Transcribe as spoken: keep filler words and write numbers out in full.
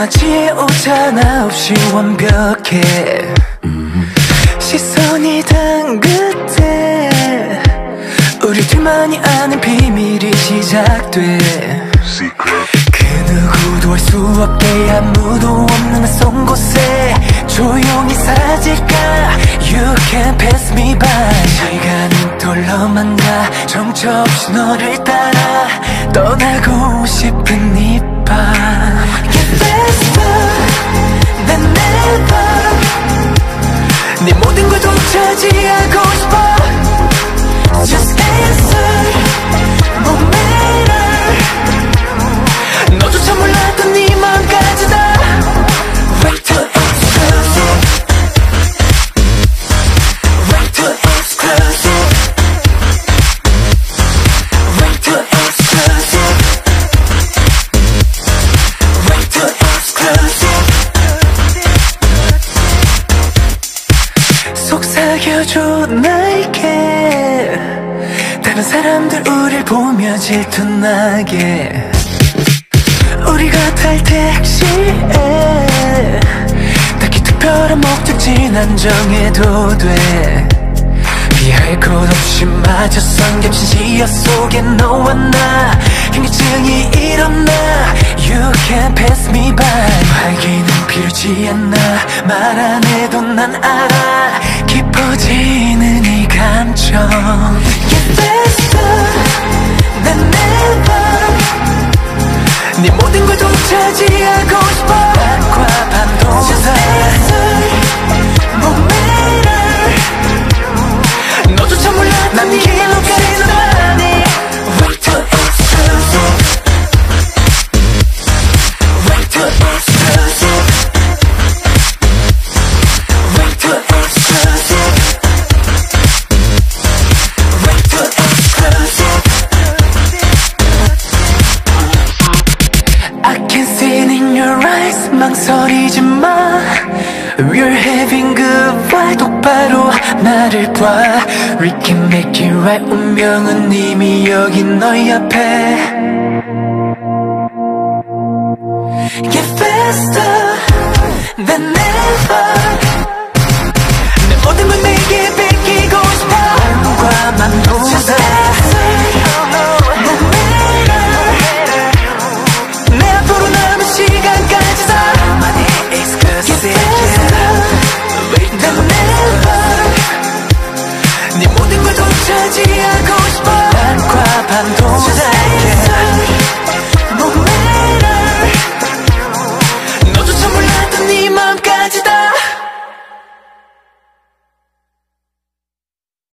원하지 오잖아 없이 완벽해. 음. 시선이 닿은 그때 우리 둘만이 아는 비밀이 시작돼. Secret. 그 누구도 알 수 없게 아무도 없는 낯선 곳에 조용히 사라질까. You can't pass me by. 시간은 돌로만 가 정처 없이 너를 따라 떠나고 싶은 이 밤. Get faster than ever. 네 모든 걸 더 차지하고 싶어. Just answer no matter. 너조차 몰랐던 네 맘까지 다 Way too exclusive. Way too exclusive. Way too exclusive. Way too exclusive. 속삭여줘 나에게 다른 사람들 우릴 보며 질투나게. 우리가 탈 택시에 딱히 특별한 목적지는 안 정해도 돼. 피할 것 없이 마저 삼겹신 시야 속에 너와 나 현기증이 일어나. You can't pass me by. 말기는 필요지 않아 말 안 해도 난 알아 깊어지는 이 감정. Get faster than ever. 네 모든 걸 더 차지하고 싶어. 낮과 밤도 Just answer no matter. 너조차 몰랐던 난 길로까지 너라니. Way too exclusive. Way too exclusive. Way too exclusive. Way too exclusive. I can see it in your eyes. 망설이지 마. We're having good vibe. 똑바로 나를 봐. We can make it right. 운명은 이미 여기 너희 앞에. Get